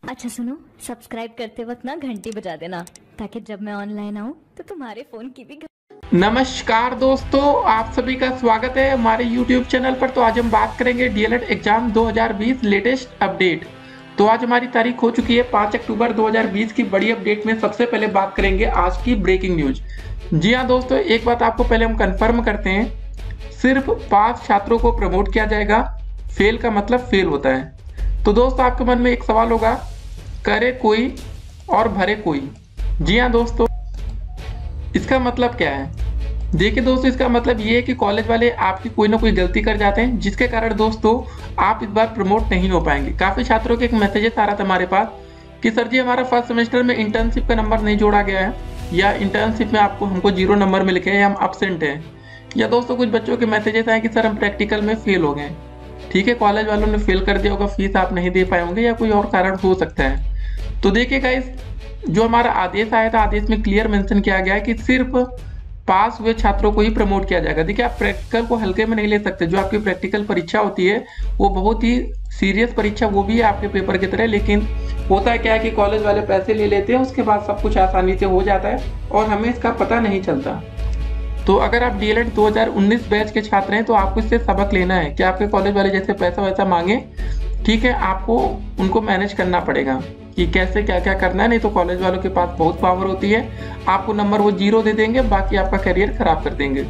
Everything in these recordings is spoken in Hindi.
अच्छा सुनो, सब्सक्राइब करते वक्त ना घंटी बजा देना ताकि जब मैं ऑनलाइन आऊँ तो तुम्हारे फोन की भी नमस्कार दोस्तों, आप सभी का स्वागत है हमारे YouTube चैनल पर। तो आज हम बात करेंगे डीएलएड एग्जाम 2020 लेटेस्ट अपडेट। तो आज हमारी तारीख हो चुकी है 5 अक्टूबर 2020 की बड़ी अपडेट में सबसे पहले बात करेंगे आज की ब्रेकिंग न्यूज। जी हाँ दोस्तों, एक बात आपको पहले हम कंफर्म करते हैं, सिर्फ 5 छात्रों को प्रमोट किया जाएगा। फेल का मतलब फेल होता है। तो दोस्तों आपके मन में एक सवाल होगा, करे कोई और भरे कोई। जी हाँ दोस्तों, इसका मतलब क्या है? देखिए दोस्तों, इसका मतलब ये है कि कॉलेज वाले आपकी कोई ना कोई गलती कर जाते हैं जिसके कारण दोस्तों आप इस बार प्रमोट नहीं हो पाएंगे। काफ़ी छात्रों के एक मैसेजेस आ रहा था हमारे पास कि सर जी हमारा फर्स्ट सेमेस्टर में इंटर्नशिप का नंबर नहीं जोड़ा गया है, या इंटर्नशिप में हमको 0 नंबर मिल गए, या हम अपसेंट हैं, या दोस्तों कुछ बच्चों के मैसेजेस आए कि सर हम प्रैक्टिकल में फेल हो गए। ठीक है, कॉलेज वालों ने फेल कर दिया होगा, फीस आप नहीं दे पाए होंगे, या कोई और कारण हो सकता है। तो देखिए गाइस, जो हमारा आदेश आया था, आदेश में क्लियर मेंशन किया गया है कि सिर्फ पास हुए छात्रों को ही प्रमोट किया जाएगा। देखिए, आप प्रैक्टिकल को हल्के में नहीं ले सकते। जो आपकी प्रैक्टिकल परीक्षा होती है वो बहुत ही सीरियस परीक्षा, वो भी है आपके पेपर की तरह। लेकिन होता है क्या है कि कॉलेज वाले पैसे ले लेते हैं, उसके बाद सब कुछ आसानी से हो जाता है और हमें इसका पता नहीं चलता। तो अगर आप डीएलएड 2019 बैच के छात्र हैं तो आपको इससे सबक लेना है कि आपके कॉलेज वाले जैसे पैसा वैसा मांगे, ठीक है, आपको उनको मैनेज करना पड़ेगा कि कैसे क्या क्या करना है। नहीं तो कॉलेज वालों के पास बहुत पावर होती है, आपको नंबर वो 0 दे देंगे, बाकी आपका करियर खराब कर देंगे।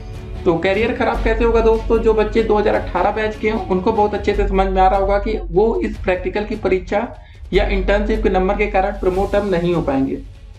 तो करियर खराब कैसे होगा दोस्तों? जो बच्चे 2018 बैच के हैं उनको बहुत अच्छे से समझ में आ रहा होगा कि वो इस प्रैक्टिकल की परीक्षा या इंटर्नशिप के नंबर के कारण प्रमोट अब नहीं हो पाएंगे।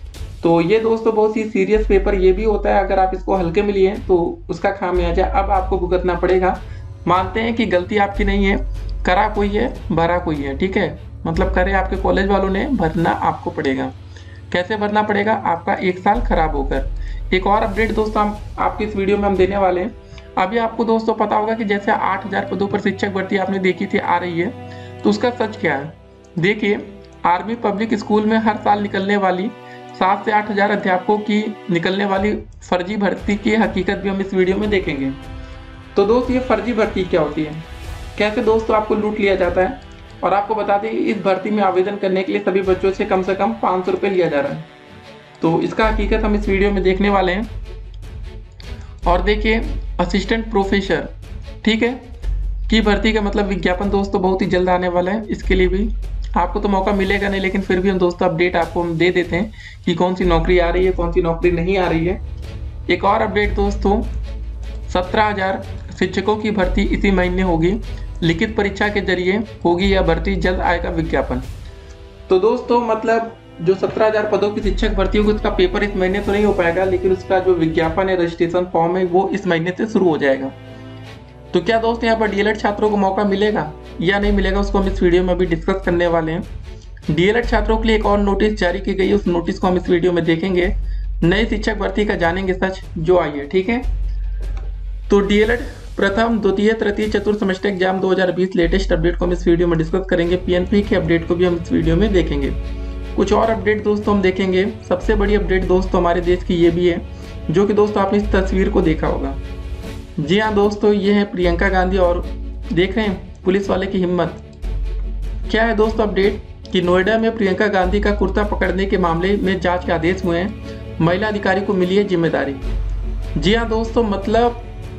तो ये दोस्तों बहुत ही सीरियस पेपर ये भी होता है। अगर आप इसको हल्के में लिए तो उसका खामियाजा अब आपको भुगतना पड़ेगा। मानते हैं कि गलती आपकी नहीं है, करा कोई है भरा कोई है, ठीक है, मतलब करे आपके कॉलेज वालों ने, भरना आपको पड़ेगा। कैसे भरना पड़ेगा? आपका 1 साल खराब होकर। एक और अपडेट दोस्तों हम आपकी इस वीडियो में हम देने वाले हैं। अभी आपको दोस्तों पता होगा कि जैसे 8000 पदों पर शिक्षक भर्ती आपने देखी थी आ रही है, तो उसका सच क्या है? देखिए, आर्मी पब्लिक स्कूल में हर साल निकलने वाली 7 से 8000 अध्यापकों की निकलने वाली फर्जी भर्ती की हकीकत भी हम इस वीडियो में देखेंगे। तो दोस्त, ये फर्जी भर्ती क्या होती है, कैसे दोस्तों आपको लूट लिया जाता है? और आपको बता दें, इस भर्ती में आवेदन करने के लिए सभी बच्चों से कम 500 रुपये लिया जा रहा है। तो इसका हकीकत हम इस वीडियो में देखने वाले हैं। और देखिए, असिस्टेंट प्रोफेसर, ठीक है, की भर्ती का मतलब विज्ञापन दोस्तों बहुत ही जल्द आने वाला है। इसके लिए भी आपको तो मौका मिलेगा नहीं, लेकिन फिर भी हम दोस्तों अपडेट आपको हम दे देते हैं कि कौन सी नौकरी आ रही है, कौन सी नौकरी नहीं आ रही है। एक और अपडेट दोस्तों, 17,000 शिक्षकों की भर्ती इसी महीने होगी, लिखित परीक्षा के जरिए होगी यह भर्ती, जल्द आएगा विज्ञापन। तो दोस्तों मतलब जो 17,000 पदों की शिक्षक भर्ती होगी उसका पेपर इस महीने तो नहीं हो पाएगा, लेकिन उसका जो विज्ञापन है, रजिस्ट्रेशन फॉर्म है, वो इस महीने से शुरू हो जाएगा। तो क्या दोस्त यहाँ पर डीएलएड छात्रों को मौका मिलेगा या नहीं मिलेगा, उसको हम इस वीडियो में अभी डिस्कस करने वाले हैं। डीएलएड छात्रों के लिए एक और नोटिस जारी की गई है, उस नोटिस को हम इस वीडियो में देखेंगे। नई शिक्षक भर्ती का जानेंगे सच, जो आई है, ठीक है। तो डीएलएड प्रथम, द्वितीय, तृतीय, चतुर्थ सेमेस्टर एग्जाम 2020 लेटेस्ट अपडेट को हम इस वीडियो में डिस्कस करेंगे। पीएनपी के अपडेट को भी हम इस वीडियो में देखेंगे। कुछ और अपडेट दोस्तों हम देखेंगे। सबसे बड़ी अपडेट दोस्तों हमारे देश की ये भी है, जो कि दोस्तों आपने इस तस्वीर को देखा होगा। जी हाँ दोस्तों, ये है प्रियंका गांधी, और देख रहे हैं पुलिस वाले की हिम्मत। क्या है दोस्तों अपडेट कि नोएडा में प्रियंका गांधी का कुर्ता पकड़ने के मामले में जांच के आदेश हुए हैं, महिला अधिकारी को मिली है जिम्मेदारी। जी हाँ दोस्तों, मतलब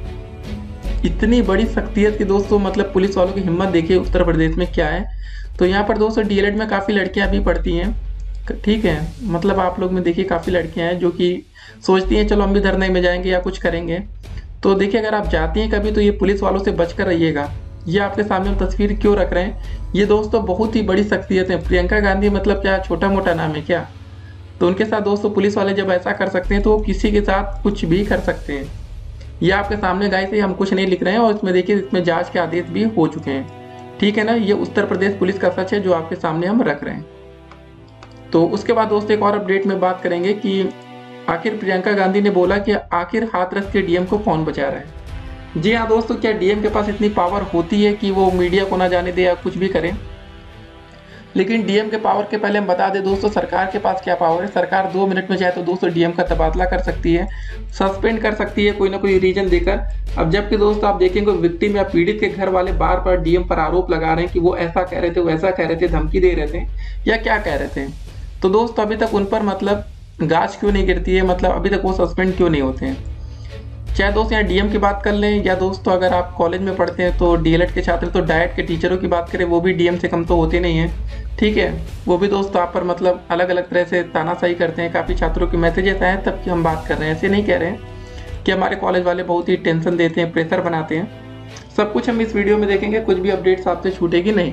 इतनी बड़ी शख्सियत की दोस्तों, मतलब पुलिस वालों की हिम्मत देखिए उत्तर प्रदेश में क्या है। तो यहाँ पर दोस्तों डीएलएड में काफ़ी लड़कियाँ भी पढ़ती हैं, ठीक है, मतलब आप लोग में देखिए काफ़ी लड़कियाँ हैं जो कि सोचती हैं चलो हम भी धरने में जाएंगे या कुछ करेंगे। तो देखिए, अगर आप जाती हैं कभी तो ये पुलिस वालों से बचकर रहिएगा। ये आपके सामने हम तस्वीर क्यों रख रहे हैं, ये दोस्तों बहुत ही बड़ी शख्सियत है। प्रियंका गांधी मतलब क्या छोटा मोटा नाम है क्या? तो उनके साथ दोस्तों पुलिस वाले जब ऐसा कर सकते हैं तो वो किसी के साथ कुछ भी कर सकते हैं। ये आपके सामने गाइस से हम कुछ नहीं लिख रहे हैं, और इसमें देखिए इसमें जांच के आदेश भी हो चुके हैं, ठीक है ना। ये उत्तर प्रदेश पुलिस का सच है जो आपके सामने हम रख रहे हैं। तो उसके बाद दोस्तों एक और अपडेट में बात करेंगे कि आखिर प्रियंका गांधी ने बोला कि आखिर हाथरस के डीएम को कौन बचा रहा है। जी हाँ दोस्तों, क्या डीएम के पास इतनी पावर होती है कि वो मीडिया को ना जाने दे या कुछ भी करें? लेकिन डीएम के पावर के पहले हम बता दें दोस्तों, सरकार के पास क्या पावर है। सरकार 2 मिनट में चाहे तो दोस्तों डीएम का तबादला कर सकती है, सस्पेंड कर सकती है कोई ना कोई रीजन देकर। अब जबकि दोस्तों आप देखेंगे विक्टिम या पीड़ित के घर वाले बार बार डीएम पर आरोप लगा रहे हैं कि वो ऐसा कह रहे थे, वैसा कह रहे थे, धमकी दे रहे थे या क्या कह रहे थे। तो दोस्तों अभी तक उन पर मतलब गाज क्यों नहीं गिरती है, मतलब अभी तक वो सस्पेंड क्यों नहीं होते हैं। चाहे दोस्त यहाँ डीएम की बात कर लें या दोस्तों अगर आप कॉलेज में पढ़ते हैं तो डीएलएड के छात्र, तो डाइट के टीचरों की बात करें वो भी डीएम से कम तो होते नहीं हैं, ठीक है। वो भी दोस्तों आप पर मतलब अलग अलग तरह से तानाशाही करते हैं। काफ़ी छात्रों के मैसेजेस आए तब की हम बात कर रहे हैं, ऐसे नहीं कह रहे हैं कि हमारे कॉलेज वाले बहुत ही टेंशन देते हैं, प्रेशर बनाते हैं। सब कुछ हम इस वीडियो में देखेंगे, कुछ भी अपडेट्स आपसे छूटेगी नहीं।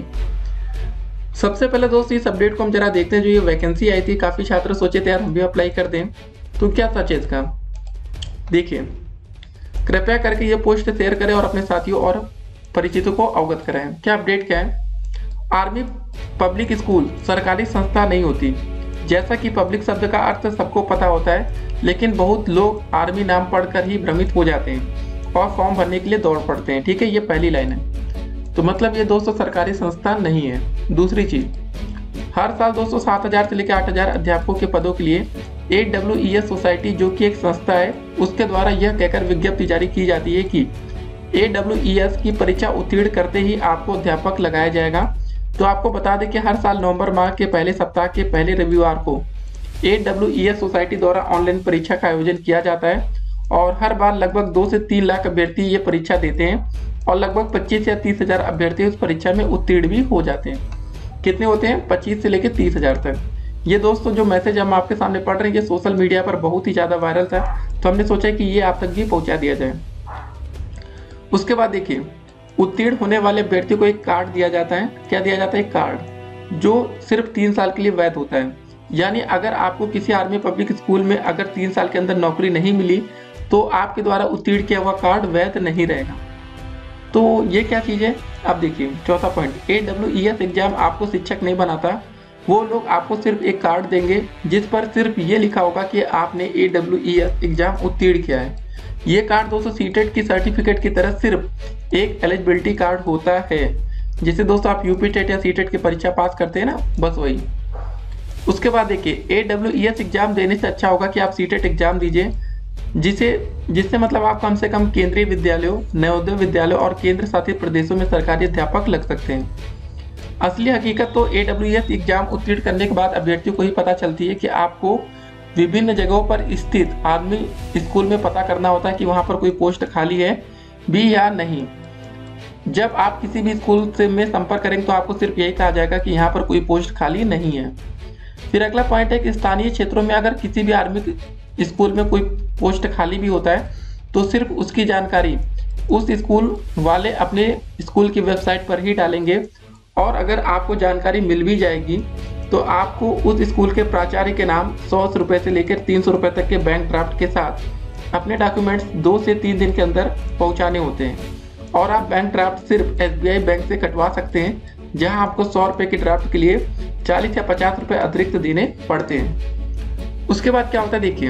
सबसे पहले दोस्तों इस अपडेट को हम जरा देखते हैं। जो ये वैकेंसी आई थी, काफ़ी छात्र सोचे थे यार हम भी अप्लाई कर दें, तो क्या सच है इसका, देखिए। कृपया करके ये पोस्ट शेयर करें और अपने साथियों और परिचितों को अवगत कराएं। क्या अपडेट क्या है। आर्मी पब्लिक स्कूल सरकारी संस्था नहीं होती। जैसा कि पब्लिक शब्द का अर्थ सबको पता होता है, लेकिन बहुत लोग आर्मी नाम पढ़कर ही भ्रमित हो जाते हैं और फॉर्म भरने के लिए दौड़ पड़ते हैं, ठीक है। ये पहली लाइन है। तो मतलब ये दोस्तों सरकारी संस्था नहीं है। दूसरी चीज, हर साल दोस्तों 7,000 से लेकर 8,000 अध्यापकों के पदों के लिए AWES सोसाइटी जो कि एक संस्था है, उसके द्वारा यह कहकर विज्ञप्ति जारी की जाती है कि AWES की परीक्षा उत्तीर्ण करते ही आपको अध्यापक लगाया जाएगा। तो आपको बता दें कि हर साल नवंबर माह के पहले सप्ताह के पहले रविवार को AWES सोसाइटी द्वारा ऑनलाइन परीक्षा का आयोजन किया जाता है और हर बार लगभग 2 से 3 लाख अभ्यर्थी ये परीक्षा देते हैं और लगभग 25 या 30,000 अभ्यर्थी उस परीक्षा में उत्तीर्ण भी हो जाते हैं। कितने होते हैं, 25 से लेकर 30,000 तक। ये दोस्तों जो मैसेज हम आपके सामने पढ़ रहे हैं, ये सोशल मीडिया पर बहुत ही ज़्यादा वायरल था, तो हमने सोचा कि ये आप तक भी पहुंचा दिया जाए। उसके बाद देखिए, उत्तीर्ण होने वाले अभ्यर्थी को एक कार्ड दिया जाता है। क्या दिया जाता है, एक कार्ड जो सिर्फ 3 साल के लिए वैध होता है। यानी अगर आपको किसी आर्मी पब्लिक स्कूल में अगर 3 साल के अंदर नौकरी नहीं मिली तो आपके द्वारा उत्तीर्ण किया हुआ कार्ड वैध नहीं रहेगा। तो ये क्या चीज़ है, अब देखिए चौथा पॉइंट, AWES एग्जाम आपको शिक्षक नहीं बनाता। वो लोग आपको सिर्फ एक कार्ड देंगे जिस पर सिर्फ ये लिखा होगा कि आपने AWES एग्जाम उत्तीर्ण किया है। ये कार्ड दोस्तों सीटेट की सर्टिफिकेट की तरह सिर्फ एक एलिजिबिलिटी कार्ड होता है। जिसे दोस्तों आप यूपी टेट या सीटेट की परीक्षा पास करते हैं ना, बस वही। उसके बाद देखिए, AWES एग्जाम देने से अच्छा होगा कि आप सीटेट एग्जाम दीजिए, जिससे मतलब आप कम से कम केंद्रीय विद्यालयों, नवोदय विद्यालयों और केंद्र शासित प्रदेशों में सरकारी अध्यापक लग सकते हैं। असली हकीकत तो AWES एग्जाम उत्तीर्ण करने के बाद अभ्यर्थियों को ही पता चलती है कि आपको विभिन्न जगहों पर स्थित आर्मी स्कूल में पता करना होता है कि वहां पर कोई पोस्ट खाली है भी या नहीं। जब आप किसी भी स्कूल से में संपर्क करेंगे तो आपको सिर्फ यही कहा जाएगा कि यहाँ पर कोई पोस्ट खाली नहीं है। फिर अगला पॉइंट है कि स्थानीय क्षेत्रों में अगर किसी भी आर्मी स्कूल में कोई पोस्ट खाली भी होता है तो सिर्फ उसकी जानकारी उस स्कूल वाले अपने स्कूल की वेबसाइट पर ही डालेंगे और अगर आपको जानकारी मिल भी जाएगी तो आपको उस स्कूल के प्राचार्य के नाम 100 रुपये से लेकर 300 रुपये तक के बैंक ड्राफ्ट के साथ अपने डॉक्यूमेंट्स 2 से 3 दिन के अंदर पहुंचाने होते हैं। और आप बैंक ड्राफ्ट सिर्फ SBI बैंक से कटवा सकते हैं, जहां आपको 100 रुपये की ड्राफ्ट के लिए 40 या 50 रुपये अतिरिक्त देने पड़ते हैं। उसके बाद क्या होता है, देखिए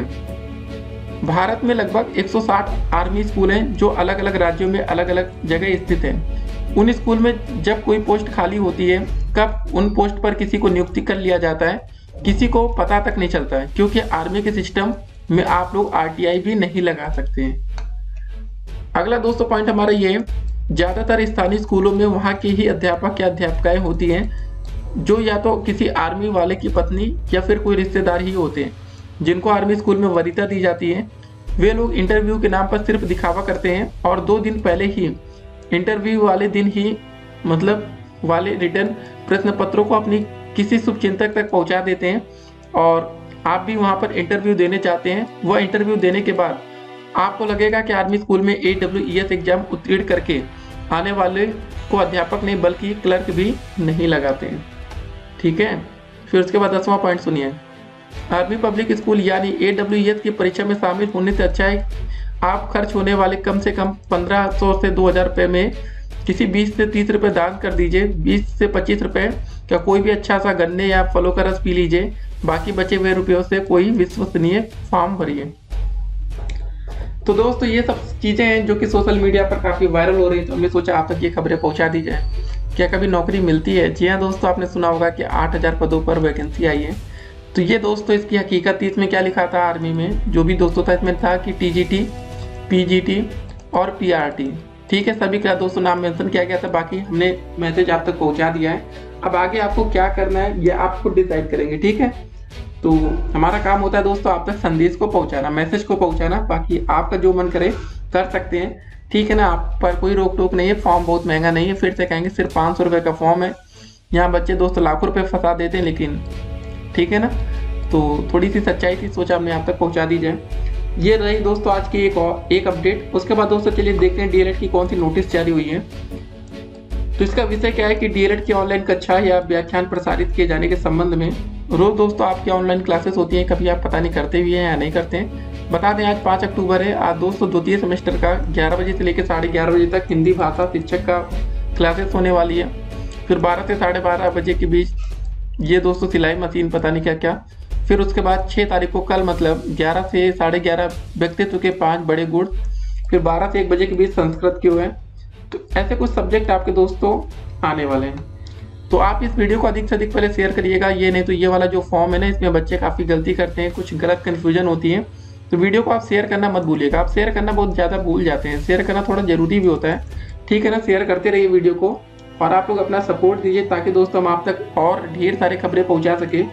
भारत में लगभग 160 आर्मी स्कूल हैं जो अलग अलग राज्यों में अलग अलग जगह स्थित हैं। उन स्कूल में जब कोई पोस्ट खाली होती है, कब उन पोस्ट पर किसी को नियुक्ति कर लिया जाता है, किसी को पता तक नहीं चलता है, क्योंकि आर्मी के सिस्टम में आप लोग RTI भी नहीं लगा सकते हैं। अगला दोस्तों पॉइंट हमारा ये, ज़्यादातर स्थानीय स्कूलों में वहाँ के ही अध्यापक या अध्यापिकाएं होती हैं जो या तो किसी आर्मी वाले की पत्नी या फिर कोई रिश्तेदार ही होते हैं, जिनको आर्मी स्कूल में वरीयता दी जाती है। वे लोग इंटरव्यू के नाम पर सिर्फ दिखावा करते हैं और 2 दिन पहले ही इंटरव्यू वाले दिन ही मतलब वाले रिटर्न प्रश्न पत्रों को अपनी किसी शुभचिंतक तक पहुंचा देते हैं और आप भी वहां पर इंटरव्यू देने जाते हैं। वह इंटरव्यू देने के बाद आपको लगेगा कि आर्मी स्कूल में AWES एग्जाम उत्तीर्ण करके आने वाले को अध्यापक नहीं बल्कि क्लर्क भी नहीं लगाते हैं, ठीक है। फिर उसके बाद 10वां पॉइंट सुनिए, आर्मी पब्लिक स्कूल यानी AWES की परीक्षा में शामिल होने से अच्छा है आप खर्च होने वाले कम से कम 1500 से 2000 रुपये में किसी 20 से 30 रुपये दान कर दीजिए। 20 से 25 रुपये का कोई भी अच्छा सा गन्ने या फलों का रस पी लीजिए। बाकी बचे हुए रुपयों से कोई विश्वसनीय फॉर्म भरिए। तो दोस्तों ये सब चीज़ें हैं जो कि सोशल मीडिया पर काफ़ी वायरल हो रही है, तो हमने सोचा आप तक ये खबरें पहुंचा दी जाए। क्या कभी नौकरी मिलती है? जी हाँ दोस्तों, आपने सुना होगा कि 8,000 पदों पर वैकेंसी आई है। तो ये दोस्तों इसकी हकीकत थी। इसमें क्या लिखा था आर्मी में जो भी दोस्तों था, इसमें था कि टीजीटी, पीजीटी और पीआरटी, ठीक है, सभी का दोस्तों नाम मेंशन किया गया था। बाकी हमने मैसेज आप तक पहुंचा दिया है। अब आगे आपको क्या करना है ये आप खुद डिसाइड करेंगे, ठीक है। तो हमारा काम होता है दोस्तों आप तक संदेश को पहुंचाना, मैसेज को पहुंचाना। बाकी आपका जो मन करे कर सकते हैं, ठीक है ना। आप पर कोई रोक टोक नहीं है। फॉर्म बहुत महंगा नहीं है, फिर से कहेंगे सिर्फ 500 रुपये का फॉर्म है। यहाँ बच्चे दोस्तों लाखों रुपये फंसा देते हैं, लेकिन ठीक है ना। तो थोड़ी सी सच्चाई थी, सोचा हमने आप तक पहुँचा दी जाए। ये रही दोस्तों आज की एक अपडेट। उसके बाद दोस्तों चलिए देखते हैं डीएलएड की कौन सी नोटिस जारी हुई है। तो इसका विषय क्या है कि डीएलएड की ऑनलाइन कक्षा या व्याख्यान प्रसारित किए जाने के संबंध में रोज दोस्तों आपकी ऑनलाइन क्लासेस होती हैं, कभी आप पता नहीं करते भी हैं या नहीं करते हैं। बता दें आज 5 अक्टूबर है। आज दोस्तों द्वितीय सेमेस्टर का 11 बजे से लेकर 11:30 बजे तक हिंदी भाषा शिक्षक का क्लासेस होने वाली है। फिर 12 से 12:30 बजे के बीच ये दोस्तों सिलाई मशीन, पता नहीं क्या क्या। फिर उसके बाद 6 तारीख को कल मतलब 11 से 11:30 व्यक्तित्व के 5 बड़े गुण। फिर 12 से 1 बजे के बीच संस्कृत के हुए। तो ऐसे कुछ सब्जेक्ट आपके दोस्तों आने वाले हैं। तो आप इस वीडियो को अधिक से अधिक पहले शेयर करिएगा। ये नहीं तो ये वाला जो फॉर्म है ना, इसमें बच्चे काफ़ी गलती करते हैं, कुछ गलत कन्फ्यूजन होती है। तो वीडियो को आप शेयर करना मत भूलिएगा। आप शेयर करना बहुत ज़्यादा भूल जाते हैं, शेयर करना थोड़ा ज़रूरी भी होता है, ठीक है ना। शेयर करते रहिए वीडियो को और आप लोग अपना सपोर्ट दीजिए ताकि दोस्तों हम आप तक और ढेर सारी खबरें पहुँचा सके।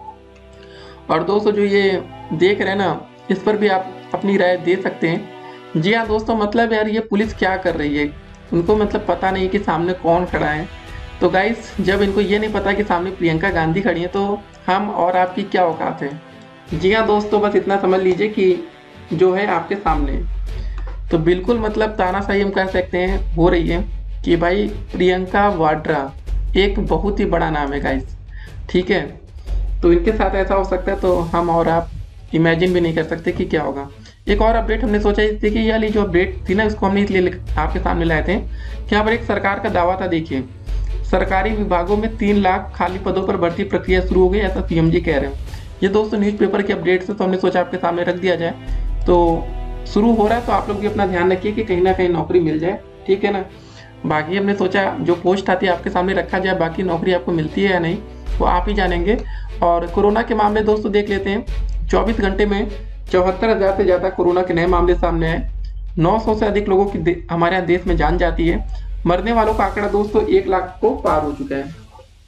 और दोस्तों जो ये देख रहे हैं ना, इस पर भी आप अपनी राय दे सकते हैं। जी हाँ दोस्तों, मतलब यार ये पुलिस क्या कर रही है, उनको मतलब पता नहीं कि सामने कौन खड़ा है। तो गाइस जब इनको ये नहीं पता कि सामने प्रियंका गांधी खड़ी है, तो हम और आपकी क्या औकात है। जी हाँ दोस्तों, बस इतना समझ लीजिए कि जो है आपके सामने। तो बिल्कुल मतलब तानाशाही हम कह सकते हैं हो रही है कि भाई प्रियंका वाड्रा एक बहुत ही बड़ा नाम है गाइस, ठीक है। तो इनके साथ ऐसा हो सकता है तो हम और आप इमेजिन भी नहीं कर सकते कि क्या होगा। एक और अपडेट हमने सोचा थी कि ये जो अपडेट थी ना, इसको हमने इसलिए आपके सामने लाए थे कि यहाँ पर एक सरकार का दावा था। देखिए, सरकारी विभागों में 3 लाख खाली पदों पर भर्ती प्रक्रिया शुरू हो गई, ऐसा सीएम जी कह रहे हैं। ये दोस्तों न्यूज़पेपर की अपडेट से, तो हमने सोचा आपके सामने रख दिया जाए। तो शुरू हो रहा है तो आप लोग भी अपना ध्यान रखिए कि कहीं ना कहीं नौकरी मिल जाए, ठीक है ना। बाकी हमने सोचा जो पोस्ट आती है आपके सामने रखा जाए, बाकी नौकरी आपको मिलती है या नहीं वो आप ही जानेंगे। और कोरोना के मामले दोस्तों देख लेते हैं। 24 घंटे में 74,000 से ज़्यादा कोरोना के नए मामले सामने आए। 900 से अधिक लोगों की हमारे यहाँ देश में जान जाती है। मरने वालों का आंकड़ा दोस्तों 1 लाख को पार हो चुका है।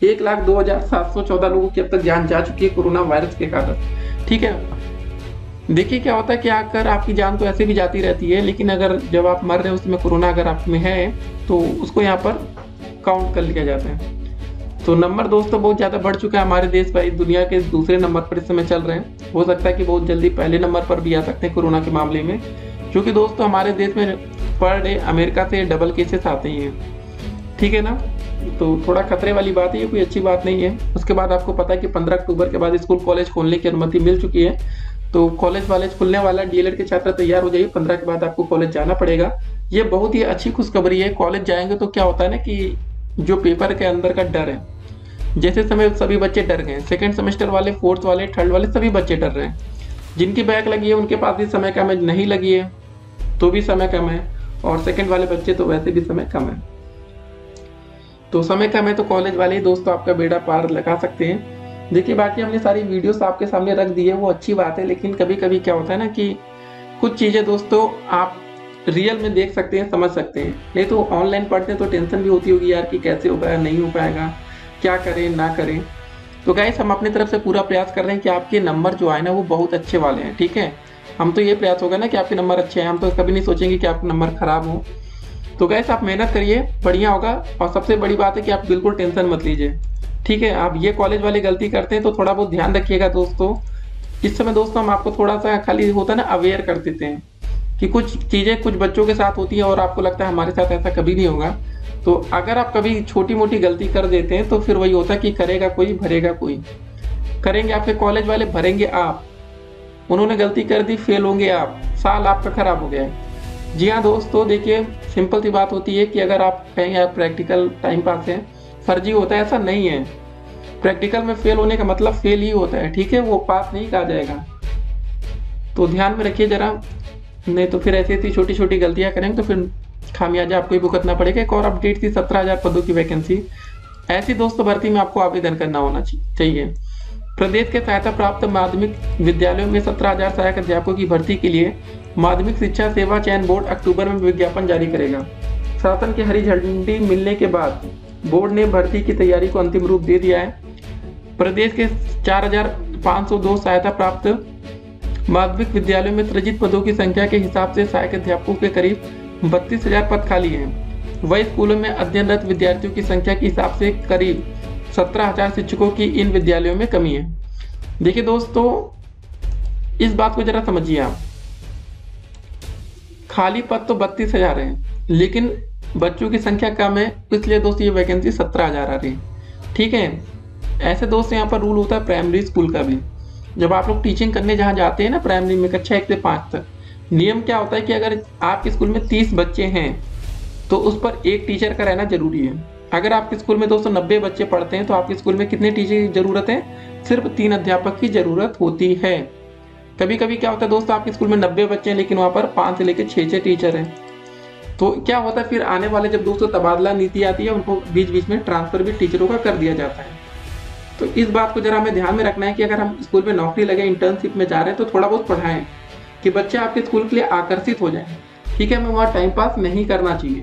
1,02,714 लोगों की अब तक जान जा चुकी है कोरोना वायरस के कारण, ठीक है। देखिए क्या होता है कि अगर आपकी जान तो ऐसे भी जाती रहती है, लेकिन अगर जब आप मर रहे हो उसमें कोरोना अगर आप में है तो उसको यहाँ पर काउंट कर लिया जाता है। तो नंबर दोस्तों बहुत ज़्यादा बढ़ चुका है। हमारे देश भाई दुनिया के दूसरे नंबर पर इस समय चल रहे हैं। हो सकता है कि बहुत जल्दी पहले नंबर पर भी आ सकते हैं कोरोना के मामले में, क्योंकि दोस्तों हमारे देश में पर डे अमेरिका से डबल केसेस आते ही हैं, ठीक है ना। तो थोड़ा खतरे वाली बात है, ये कोई अच्छी बात नहीं है। उसके बाद आपको पता है कि 15 अक्टूबर के बाद स्कूल कॉलेज खोलने की अनुमति मिल चुकी है। तो कॉलेज वालेज खुलने वाला, डीएलएड के छात्र तैयार हो जाइए। 15 के बाद आपको कॉलेज जाना पड़ेगा। ये बहुत ही अच्छी खुशखबरी है। कॉलेज जाएंगे तो क्या होता है ना कि जो पेपर के अंदर का डर है, जैसे समय सभी बच्चे डर गए, सेकंड सेमेस्टर वाले, फोर्थ वाले, थर्ड वाले सभी बच्चे डर रहे हैं। जिनकी बैक लगी है उनके पास भी समय कम है, नहीं लगी है तो भी समय कम है, और सेकंड वाले बच्चे तो वैसे भी समय कम है। तो समय कम है तो कॉलेज वाले ही दोस्तों आपका बेड़ा पार लगा सकते हैं। देखिए बाकी हमने सारी वीडियोस आपके सामने रख दी है, वो अच्छी बात है। लेकिन कभी कभी क्या होता है ना कि कुछ चीज़ें दोस्तों आप रियल में देख सकते हैं, समझ सकते हैं। नहीं तो ऑनलाइन पढ़ते हैं तो टेंशन भी होती होगी यार कि कैसे हो पाएगा, नहीं हो पाएगा, क्या करें ना करें। तो गाइस हम अपनी तरफ से पूरा प्रयास कर रहे हैं कि आपके नंबर जो आए ना वो बहुत अच्छे वाले हैं, ठीक है। हम तो ये प्रयास होगा ना कि आपके नंबर अच्छे हैं, हम तो कभी नहीं सोचेंगे कि आपके नंबर खराब हो। तो गाइस आप मेहनत करिए, बढ़िया होगा। और सबसे बड़ी बात है कि आप बिल्कुल टेंशन मत लीजिए, ठीक है। आप ये कॉलेज वाले गलती करते हैं तो थोड़ा बहुत ध्यान रखिएगा दोस्तों। इस समय दोस्तों हम आपको थोड़ा सा खाली होता है ना अवेयर कर देते हैं कि कुछ चीज़ें कुछ बच्चों के साथ होती हैं और आपको लगता है हमारे साथ ऐसा कभी नहीं होगा। तो अगर आप कभी छोटी मोटी गलती कर देते हैं तो फिर वही होता है कि करेगा कोई भरेगा कोई। करेंगे आपके कॉलेज वाले, भरेंगे आप। उन्होंने गलती कर दी, फेल होंगे आप, साल आपका खराब हो गया है। जी हाँ दोस्तों, देखिए सिंपल सी बात होती है कि अगर आप कहेंगे आप प्रैक्टिकल टाइम पास है, फर्जी होता है, ऐसा नहीं है। प्रैक्टिकल में फेल होने का मतलब फेल ही होता है, ठीक है, वो पास नहीं कहा जाएगा। तो ध्यान में रखिए जरा, नहीं तो फिर ऐसी ऐसी छोटी छोटी गलतियां करेंगे तो फिर खामियाजा आपको ही भुगतना पड़ेगा। एक और अपडेट थी 17,000 पदों की वैकेंसी। ऐसी दोस्तों भर्ती में आपको आवेदन करना होना चाहिए। प्रदेश के सहायता प्राप्त माध्यमिक विद्यालयों में 17,000 सहायक अध्यापकों की भर्ती के लिए माध्यमिक शिक्षा सेवा चयन बोर्ड अक्टूबर में विज्ञापन जारी करेगा। शासन की हरी झंडी मिलने के बाद बोर्ड ने भर्ती की तैयारी को अंतिम रूप दे दिया है। प्रदेश के 4,502 सहायता प्राप्त माध्यमिक विद्यालयों में सृजित पदों की संख्या के हिसाब से सहायक अध्यापकों के करीब 32,000 पद खाली हैं। वही स्कूलों में अध्ययनरत विद्यार्थियों की संख्या के हिसाब से करीब 17,000 शिक्षकों की इन विद्यालयों में कमी है। देखिए दोस्तों, इस बात को जरा समझिए आप। खाली पद तो 32,000 है, लेकिन बच्चों की संख्या कम है, इसलिए दोस्तों ये वैकेंसी 17,000 आ रही है। ठीक है, ऐसे दोस्तों यहाँ पर रूल होता है प्राइमरी स्कूल का भी। जब आप लोग टीचिंग करने जहाँ जाते हैं ना, प्राइमरी में कक्षा 1 से 5 तक, नियम क्या होता है कि अगर आपके स्कूल में 30 बच्चे हैं तो उस पर एक टीचर का रहना जरूरी है। अगर आपके स्कूल में दोस्तों 90 बच्चे पढ़ते हैं तो आपके स्कूल में कितने टीचर की जरूरत है? सिर्फ 3 अध्यापक की जरूरत होती है। कभी कभी क्या होता है दोस्तों, आपके स्कूल में 90 बच्चे हैं लेकिन वहाँ पर 5 से लेकर 6 टीचर हैं। तो क्या होता है, फिर आने वाले जब दोस्तों तबादला नीति आती है, उनको बीच बीच में ट्रांसफर भी टीचरों का कर दिया जाता है। तो इस बात को जरा हमें ध्यान में रखना है कि अगर हम स्कूल में नौकरी लगे, इंटर्नशिप में जा रहे हैं, तो थोड़ा बहुत पढ़ाएं कि बच्चे आपके स्कूल के लिए आकर्षित हो जाएं। ठीक है, हमें वहाँ टाइम पास नहीं करना चाहिए।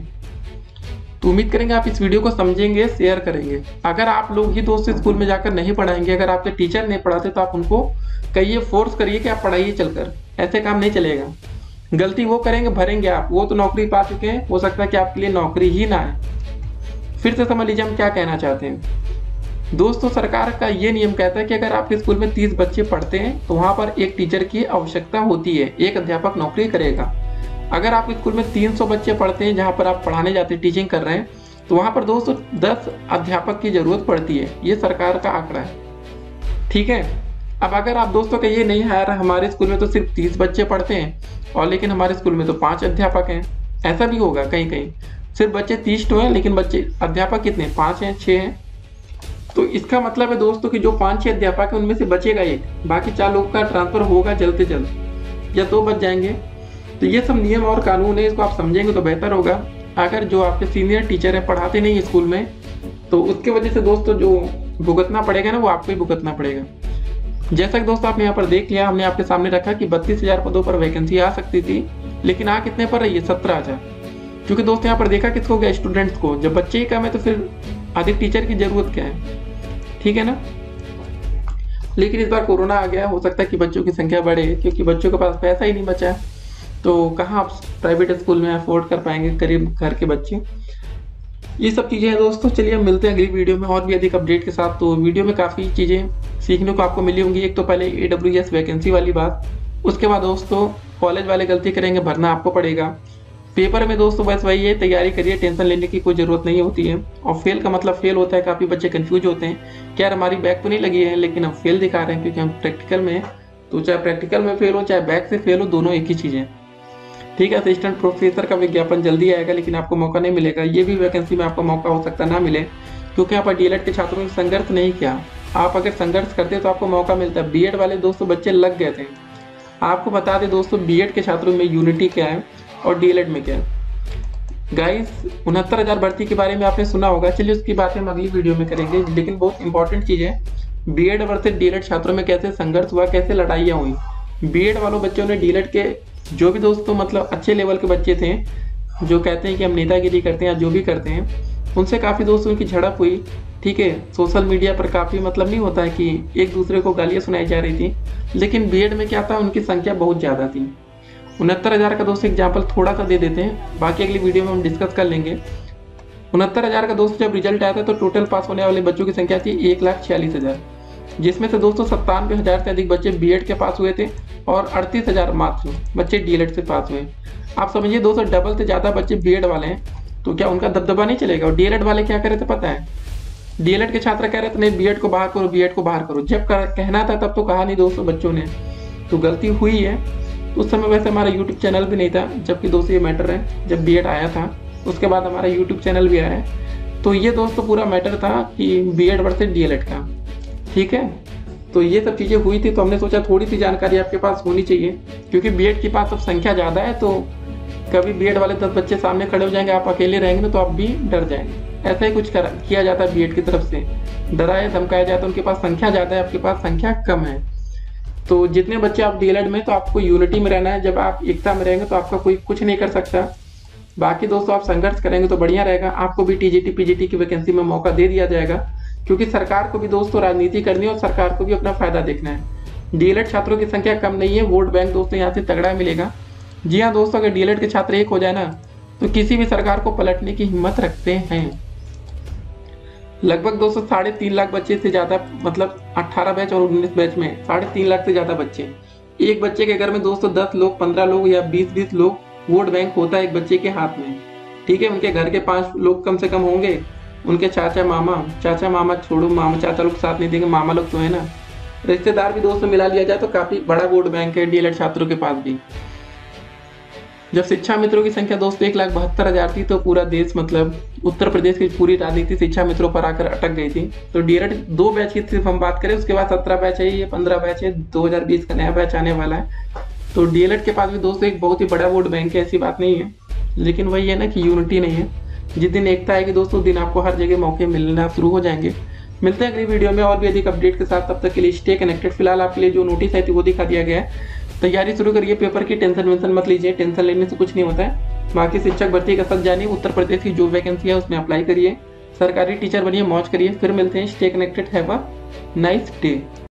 तो उम्मीद करेंगे आप इस वीडियो को समझेंगे, शेयर करेंगे। अगर आप लोग ही दोस्त स्कूल में जाकर नहीं पढ़ाएंगे, अगर आपके टीचर नहीं पढ़ाते, तो आप उनको कहिए, फोर्स करिए कि आप पढ़ाइए चलकर। ऐसे काम नहीं चलेगा। गलती वो करेंगे, भरेंगे आप। वो तो नौकरी पा चुके हैं, हो सकता है कि आपके लिए नौकरी ही ना आए। फिर से समझ लीजिए हम क्या कहना चाहते हैं। दोस्तों, सरकार का ये नियम कहता है कि अगर आपके स्कूल में 30 बच्चे पढ़ते हैं तो वहाँ पर एक टीचर की आवश्यकता होती है, एक अध्यापक नौकरी करेगा। अगर आपके स्कूल में 300 बच्चे पढ़ते हैं, जहाँ पर आप पढ़ाने जाते हैं, टीचिंग कर रहे हैं, तो वहाँ पर दोस्तों 10 अध्यापक की जरूरत पड़ती है। ये सरकार का आंकड़ा है। ठीक है, अब अगर आप दोस्तों कहिए नहीं यार, हमारे स्कूल में तो सिर्फ 30 बच्चे पढ़ते हैं और लेकिन हमारे स्कूल में तो 5 अध्यापक हैं, ऐसा भी होगा कहीं कहीं। सिर्फ बच्चे 30 तो हैं लेकिन बच्चे अध्यापक कितने, 5 हैं, 6 हैं। तो इसका मतलब है दोस्तों कि जो 5-6 अध्यापक है उनमें से बचेगा एक, बाकी 4 लोगों का ट्रांसफर होगा जल्द से जल्द, या 2 बच जाएंगे। तो ये सब नियम और कानून है, इसको आप समझेंगे तो बेहतर होगा। अगर जो आपके सीनियर टीचर है पढ़ाते नहीं स्कूल में, तो उसके वजह से दोस्तों जो भुगतना पड़ेगा ना, वो आपको ही भुगतना पड़ेगा। जैसा कि दोस्तों आपने यहाँ पर देख लिया, हमने आपके सामने रखा कि 32,000 पदों पर वैकेंसी आ सकती थी, लेकिन आ कितने पर रही है? 17,000। क्योंकि दोस्तों यहाँ पर देखा किसको गया? स्टूडेंट्स को। जब बच्चे ही कम है तो फिर अधिक टीचर की जरूरत क्या है? ठीक है ना। लेकिन इस बार कोरोना आ गया, हो सकता है कि बच्चों की संख्या बढ़े, क्योंकि बच्चों के पास पैसा ही नहीं बचा है। तो कहाँ आप प्राइवेट स्कूल में अफोर्ड कर पाएंगे गरीब घर के बच्चे। ये सब चीज़ें हैं दोस्तों। चलिए हम मिलते हैं अगली वीडियो में और भी अधिक अपडेट के साथ। तो वीडियो में काफ़ी चीज़ें सीखने को आपको मिली होंगी। एक तो पहले AWS वैकेंसी वाली बात, उसके बाद दोस्तों कॉलेज वाले गलती करेंगे, भरना आपको पड़ेगा। पेपर में दोस्तों बस वही है, तैयारी करिए, टेंशन लेने की कोई ज़रूरत नहीं होती है। और फेल का मतलब फेल होता है। काफ़ी बच्चे कंफ्यूज होते हैं कि यार हमारी बैक तो नहीं लगी है, लेकिन हम फेल दिखा रहे हैं क्योंकि हम प्रैक्टिकल में हैं। तो चाहे प्रैक्टिकल में फेल हो, चाहे बैक से फेल हो, दोनों एक ही चीज़ है। ठीक है, असिस्टेंट प्रोफेसर का विज्ञापन जल्दी आएगा, लेकिन आपको मौका नहीं मिलेगा। ये भी वैकेंसी में आपको मौका हो सकता ना मिले, क्योंकि यहाँ पर DLED के छात्रों ने संघर्ष नहीं किया। आप अगर संघर्ष करते तो आपको मौका मिलता है। BEd वाले दोस्तों बच्चे लग गए थे। आपको बता दें दोस्तों, BEd के छात्रों में यूनिटी क्या है और DLED में क्या है। गाइस, 69,000 भर्ती के बारे में आपने सुना होगा। चलिए उसकी बातें हम अगली वीडियो में करेंगे। लेकिन बहुत इंपॉर्टेंट चीज़ है, BEd वर्सेस DLED छात्रों में कैसे संघर्ष हुआ, कैसे लड़ाइयाँ हुई। BEd वालों बच्चों ने DLED के जो भी दोस्तों मतलब अच्छे लेवल के बच्चे थे, जो कहते हैं कि हम नेतागिरी करते हैं या जो भी करते हैं, उनसे काफ़ी दोस्तों की झड़प हुई। ठीक है, सोशल मीडिया पर काफ़ी मतलब नहीं होता है कि एक दूसरे को गालियाँ सुनाई जा रही थी। लेकिन BEd में क्या था, उनकी संख्या बहुत ज़्यादा थी। 69,000 का दोस्तों एग्जाम्पल थोड़ा सा दे देते हैं, बाकी अगली वीडियो में हम डिस्कस कर लेंगे। 69,000 का दोस्तों जब रिजल्ट आया था तो टोटल पास होने वाले बच्चों की संख्या थी 1,46,000, जिसमें से दोस्तों 97,000 से अधिक बच्चे BEd के पास हुए थे और 38,000 मात्र बच्चे DLED से पास हुए। आप समझिए दोस्तों, डबल से ज़्यादा बच्चे BEd वाले हैं, तो क्या उनका दबदबा नहीं चलेगा? और DLED वाले क्या कर रहे थे पता है? DLED के छात्र कह रहे थे नहीं, BEd को बाहर करो, BEd को बाहर करो। जब कहना था तब तो कहा नहीं दोस्तों बच्चों ने, तो गलती हुई है। उस समय वैसे हमारा YouTube चैनल भी नहीं था, जबकि दोस्तों ये मैटर है, जब BEd आया था उसके बाद हमारा YouTube चैनल भी आया है। तो ये दोस्तों पूरा मैटर था कि BEd वर्सेस DLED का। ठीक है, तो ये सब चीज़ें हुई थी, तो हमने सोचा थोड़ी सी जानकारी आपके पास होनी चाहिए, क्योंकि BEd के पास अब संख्या ज़्यादा है, तो कभी बीएड वाले 10 बच्चे सामने खड़े हो जाएंगे, आप अकेले रहेंगे ना तो आप भी डर जाएंगे। ऐसा ही कुछ किया जाता है बीएड की तरफ से, डराया धमकाया जाता है। उनके पास संख्या ज़्यादा है, आपके पास संख्या कम है। तो जितने बच्चे आप डीएलएड में, तो आपको यूनिटी में रहना है। जब आप एकता में रहेंगे तो आपका कोई कुछ नहीं कर सकता। बाकी दोस्तों आप संघर्ष करेंगे तो बढ़िया रहेगा। आपको भी टीजीटी पीजीटी की वैकेंसी में मौका दे दिया जाएगा, क्योंकि सरकार को भी दोस्तों राजनीति करनी है और सरकार को भी अपना फायदा देखना है। डीएलएड छात्रों की संख्या कम नहीं है, वोट बैंक दोस्तों यहाँ से तगड़ा मिलेगा। जी हाँ दोस्तों, अगर डीएलएड के छात्र एक हो जाए ना तो किसी भी सरकार को पलटने की हिम्मत रखते हैं। लगभग दोस्तों 3.5 लाख बच्चे से ज्यादा, मतलब 18 बैच और 19 बैच में 3.5 लाख से ज्यादा बच्चे। एक बच्चे के घर में दोस्तों 10 लोग, 15 लोग या 20-20 लोग वोट बैंक होता है एक बच्चे के हाथ में। ठीक है, उनके घर के 5 लोग कम से कम होंगे, उनके चाचा मामा छोड़ो, मामा चाचा लोग साथ नहीं देंगे, मामा लोग तो है ना, रिश्तेदार भी दोस्तों मिला लिया जाए तो काफी बड़ा वोट बैंक है डीएलएड छात्रों के पास भी। जब शिक्षा मित्रों की संख्या दोस्तों 1,72,000 थी तो पूरा देश, मतलब उत्तर प्रदेश की पूरी राजनीति शिक्षा मित्रों पर आकर अटक गई थी। तो डीएलएड 2 बैच की सिर्फ हम बात करें, उसके बाद 17 बैच है, ये 15 बैच है, 2020 का नया बैच आने वाला है। तो डीएलएड के पास भी दोस्तों एक बहुत ही बड़ा वोट बैंक है, ऐसी बात नहीं है। लेकिन वही है ना कि यूनिटी नहीं है। जिस दिन एकता आएगी दोस्तों, उस दिन आपको हर जगह मौके मिलना शुरू हो जाएंगे। मिलते हैं अगली वीडियो में और भी अधिक अपडेट के साथ। तब तक के लिए स्टे कनेक्टेड। फिलहाल आपके लिए जो नोटिस आई थी वो दिखा दिया गया है। तैयारी शुरू करिए, पेपर की टेंशन वेंशन मत लीजिए, टेंशन लेने से कुछ नहीं होता है। बाकी शिक्षक भर्ती का सच जानिए, उत्तर प्रदेश की जो वैकेंसी है उसमें अप्लाई करिए, सरकारी टीचर बनिए, मौज करिए। फिर मिलते हैं, stay connected, have a nice day.